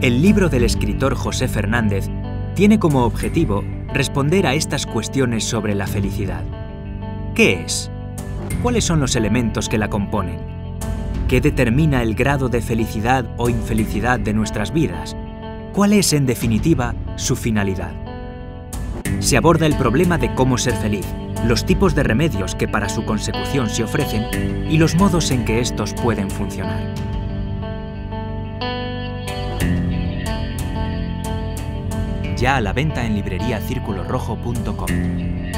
El libro del escritor José Fernández tiene como objetivo responder a estas cuestiones sobre la felicidad. ¿Qué es? ¿Cuáles son los elementos que la componen? ¿Qué determina el grado de felicidad o infelicidad de nuestras vidas? ¿Cuál es, en definitiva, su finalidad? Se aborda el problema de cómo ser feliz, los tipos de remedios que para su consecución se ofrecen y los modos en que estos pueden funcionar. Ya a la venta en libreriacirculorrojo.com.